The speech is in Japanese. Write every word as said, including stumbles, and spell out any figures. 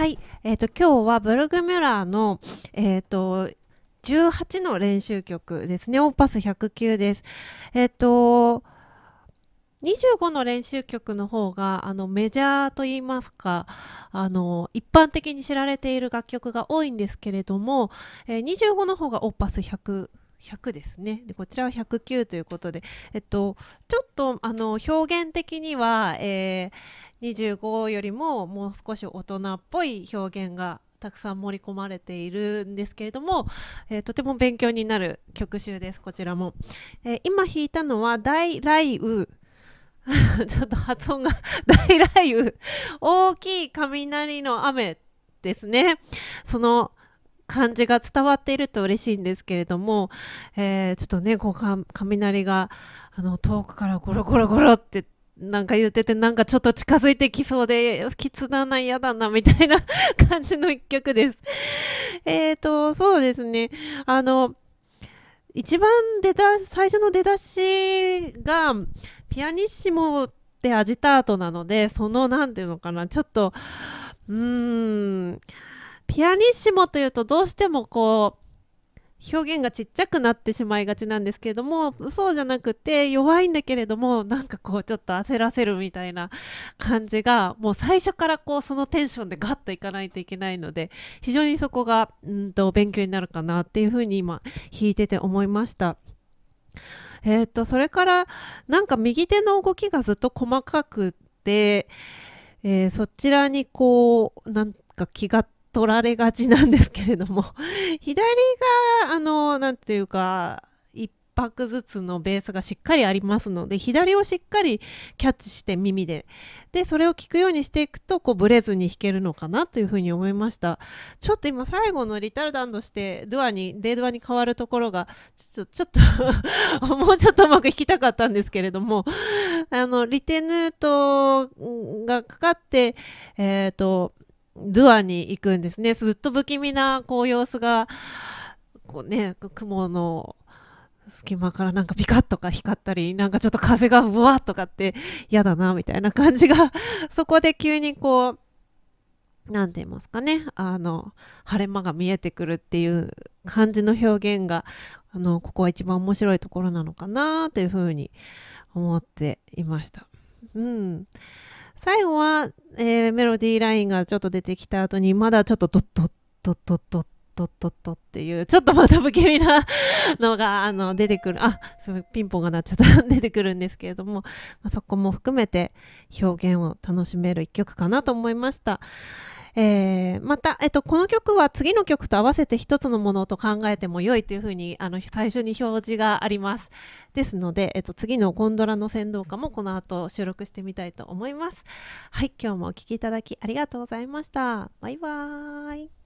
はい、えっと今日はブルグミュラーのえっとじゅうはちの練習曲ですね。オーパスひゃくきゅうです。えっとにじゅうごの練習曲の方があのメジャーといいますか、あの一般的に知られている楽曲が多いんですけれども、えーにじゅうごの方がオーパスひゃくひゃくですね。でこちらはひゃくきゅうということで、えっと、ちょっとあの表現的には、えーにじゅうごよりももう少し大人っぽい表現がたくさん盛り込まれているんですけれども、えーとても勉強になる曲集です。こちらも、えー今弾いたのは大雷雨ちょっと発音が大雷雨、大きい雷の雨ですね。その感じが伝わっていると嬉しいんですけれども、えーちょっとね、こうか雷があの遠くからゴロゴロゴロってなんか言ってて、なんかちょっと近づいてきそうで不吉だな、嫌だなみたいな感じの一曲です。えーとそうですね、あの一番出だ最初の出だしがピアニッシモでアジタートなので、そのなんていうのかな、ちょっとうーんピアニッシモというとどうしてもこう表現がちっちゃくなってしまいがちなんですけれども、そうじゃなくて弱いんだけれども、なんかこうちょっと焦らせるみたいな感じが、もう最初からこうそのテンションでガッといかないといけないので、非常にそこがうんと勉強になるかなっていうふうに今弾いてて思いました。えー、とそれからなんか右手の動きがずっと細かくて、えーそちらにこうなんか気が取られがちなんですけれども、左があのなんていうか一拍ずつのベースがしっかりありますので、左をしっかりキャッチして耳ででそれを聞くようにしていくとこうブレずに弾けるのかなというふうに思いました。ちょっと今最後のリタルダントしてドアにデードアに変わるところがちょっとちょっともうちょっとうまく弾きたかったんですけれども、あのリテヌートがかかって、えっ、とドアに行くんですね。ずっと不気味なこう様子がこうね、雲の隙間からなんかピカッとか光ったり、なんかちょっと風がブワッとかって嫌だなみたいな感じがそこで急にこうなんて言いますかね、あの晴れ間が見えてくるっていう感じの表現が、あのここは一番面白いところなのかなというふうに思っていました。うん、最後は、えーメロディーラインがちょっと出てきた後にまだちょっとドッドッドッドッドッドッドッドッっていうちょっとまた不気味なのがあの出てくる、あ、すごいピンポンが鳴っちゃった出てくるんですけれども、まあ、そこも含めて表現を楽しめる一曲かなと思いました。えーまた、えっと、この曲は次の曲と合わせて一つのものと考えても良いというふうにあの最初に表示があります。ですので、えっと、次のゴンドラの先導歌もこの後収録してみたいと思います。はい、今日もお聴きいただきありがとうございました。バイバーイ。